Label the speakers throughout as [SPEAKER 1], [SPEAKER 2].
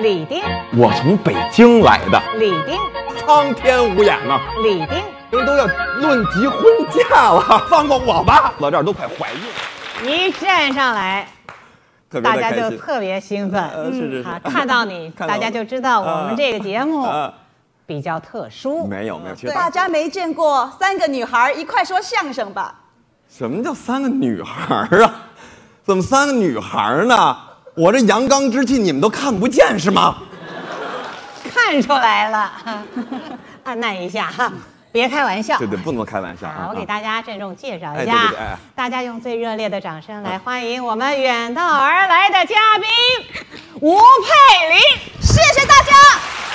[SPEAKER 1] 李丁，
[SPEAKER 2] 我从北京来的。
[SPEAKER 1] 李丁，
[SPEAKER 2] 苍天无眼呐！
[SPEAKER 1] 李丁，
[SPEAKER 2] 人都要论及婚嫁了，放过我吧！到这儿都快怀孕，
[SPEAKER 1] 一站上来，大家就
[SPEAKER 2] 心
[SPEAKER 1] 特别兴奋。
[SPEAKER 2] 是
[SPEAKER 1] 好，看到你，大家就知道我们这个节目比较特殊。
[SPEAKER 2] 没有，其实
[SPEAKER 3] 大家没见过3个女孩一块说相声吧？
[SPEAKER 2] 什么叫3个女孩啊？怎么3个女孩呢？我这阳刚之气你们都看不见是吗？
[SPEAKER 1] 看出来了，按捺一下哈，别开玩笑。
[SPEAKER 2] 对，不能开玩笑啊！
[SPEAKER 1] 我给大家郑重介绍一
[SPEAKER 2] 对
[SPEAKER 1] 下，大家用最热烈的掌声来欢迎我们远道而来的嘉宾吴佩玲，
[SPEAKER 3] 谢谢大家。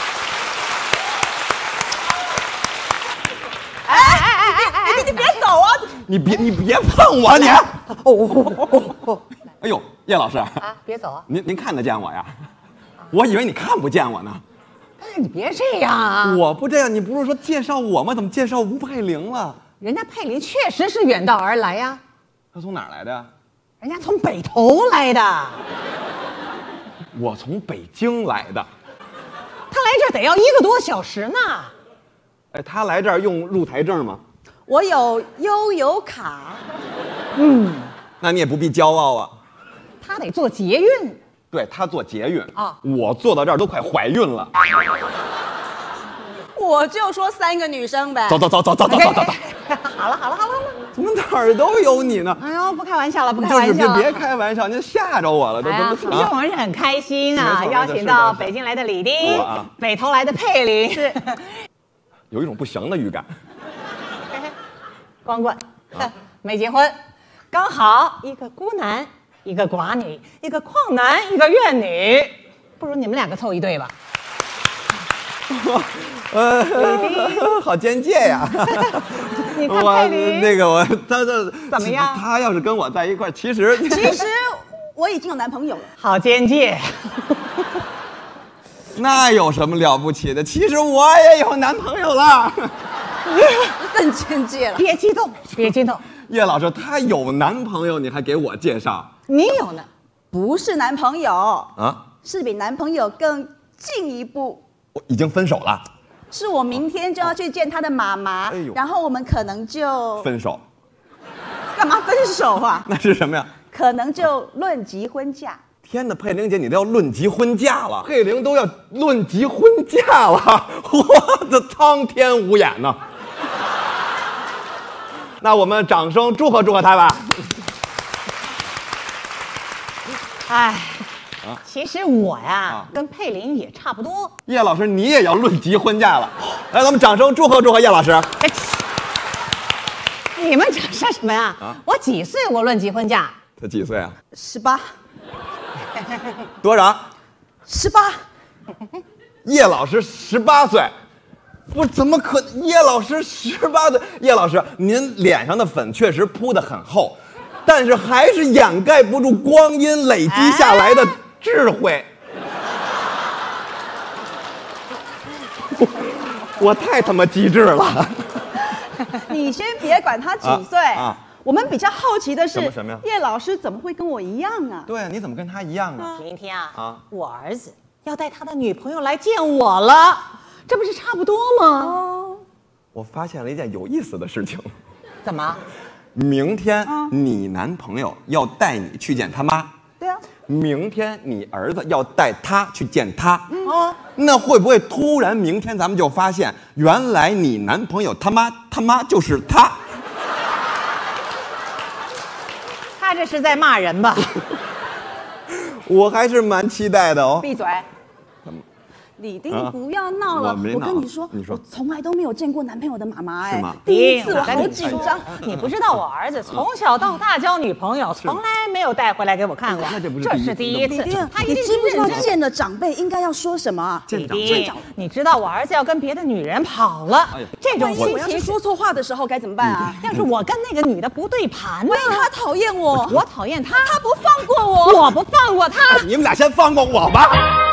[SPEAKER 3] 你别走啊！
[SPEAKER 2] 你别碰我你！哎呦，叶老师
[SPEAKER 1] 别走啊！
[SPEAKER 2] 您看得见我呀？我以为你看不见我呢。
[SPEAKER 1] 你别这样啊！
[SPEAKER 2] 我不这样，你不是说介绍我吗？怎么介绍吴佩玲了？
[SPEAKER 1] 人家佩玲确实是远道而来呀。
[SPEAKER 2] 她从哪儿来的呀？
[SPEAKER 1] 人家从北头来的。
[SPEAKER 2] 我从北京来的。
[SPEAKER 1] 她来这儿得要1个多小时呢。
[SPEAKER 2] 哎，她来这儿用入台证吗？
[SPEAKER 3] 我有悠游卡。
[SPEAKER 2] 那你也不必骄傲啊。
[SPEAKER 1] 她得坐捷运。
[SPEAKER 2] 对，她坐捷运
[SPEAKER 1] 啊，
[SPEAKER 2] 我坐到这儿都快怀孕了。
[SPEAKER 3] 我就说3个女生呗。
[SPEAKER 2] 走。
[SPEAKER 1] 好了，
[SPEAKER 2] 怎么哪儿都有你呢？
[SPEAKER 1] 哎呦，不开玩笑了，不开玩笑了。
[SPEAKER 2] 就是别开玩笑，您吓着我了，这
[SPEAKER 1] 今天我们是很开心啊，邀请到北京来的李丁，北头来的佩玲，
[SPEAKER 3] 是
[SPEAKER 2] 有一种不祥的预感。
[SPEAKER 1] 光棍，没结婚，刚好一个孤男，一个寡女，一个旷男，一个怨女，不如你们2个凑一对吧？
[SPEAKER 2] 好奸介呀！
[SPEAKER 1] 你看佩玲，
[SPEAKER 2] 他
[SPEAKER 1] 怎么样？
[SPEAKER 2] 他要是跟我在一块，其实
[SPEAKER 3] 我已经有男朋友了。
[SPEAKER 1] 好奸介。
[SPEAKER 2] 那有什么了不起的？其实我也有男朋友了。
[SPEAKER 3] 更奸介了。
[SPEAKER 1] 别激动。
[SPEAKER 2] 叶老师，他有男朋友，你还给我介绍？
[SPEAKER 1] 你有呢？
[SPEAKER 3] 不是男朋友
[SPEAKER 2] 啊，
[SPEAKER 3] 是比男朋友更进一步。
[SPEAKER 2] 我已经分手了。
[SPEAKER 3] 是我明天就要去见他的妈妈，然后我们可能就
[SPEAKER 2] 分手。
[SPEAKER 3] 干嘛分手啊？
[SPEAKER 2] 那是什么呀？
[SPEAKER 3] 可能就论及婚嫁。
[SPEAKER 2] 天哪，佩玲姐，你都要论及婚嫁了！佩玲都要论及婚嫁了，我的苍天无眼呐！那我们掌声祝贺她吧。
[SPEAKER 1] 哎，其实我呀，跟佩玲也差不多。
[SPEAKER 2] 叶老师，你也要论及婚嫁了，来，咱们掌声祝贺叶老师。
[SPEAKER 1] 你们掌声什么呀？我几岁？我论及婚嫁？
[SPEAKER 2] 他几岁啊
[SPEAKER 3] ？18。
[SPEAKER 2] 多少
[SPEAKER 3] ？18。
[SPEAKER 2] 叶老师18岁，我怎么可？叶老师18岁，叶老师，您脸上的粉确实铺得很厚，但是还是掩盖不住光阴累积下来的智慧。我太他妈机智了。
[SPEAKER 3] 你先别管他几岁我们比较好奇的是，什么呀？叶老师怎么会跟我一样啊？
[SPEAKER 2] 对啊，你怎么跟他一样啊？
[SPEAKER 1] 明天我儿子要带他的女朋友来见我了，这不是差不多吗？
[SPEAKER 2] 我发现了一件有意思的事情。
[SPEAKER 1] 怎么？
[SPEAKER 2] 明天你男朋友要带你去见他妈。
[SPEAKER 3] 对啊。
[SPEAKER 2] 明天你儿子要带他去见他。那会不会突然明天咱们就发现，原来你男朋友他妈就是他？
[SPEAKER 1] 他这是在骂人吧？
[SPEAKER 2] 我还是蛮期待的哦。
[SPEAKER 3] 闭嘴！李丁，你不要闹了。我跟你说，我从来都没有见过男朋友的妈妈，
[SPEAKER 2] 是吗？
[SPEAKER 3] 第一次我好紧张。
[SPEAKER 1] 你不知道我儿子从小到大交女朋友，从来没有带回来给我看过，这是第一次。
[SPEAKER 3] 你知不知道见了长辈应该要说什么？
[SPEAKER 1] 李丁，你知道我儿子要跟别的女人跑了，这种心情，
[SPEAKER 3] 我要是说错话的时候该怎么办啊？
[SPEAKER 1] 要是我跟那个女的不对盘呢？
[SPEAKER 3] 万一他讨厌我，
[SPEAKER 1] 我讨厌他，
[SPEAKER 3] 他不放过我，
[SPEAKER 1] 我不放过他，
[SPEAKER 2] 你们俩先放过我吧。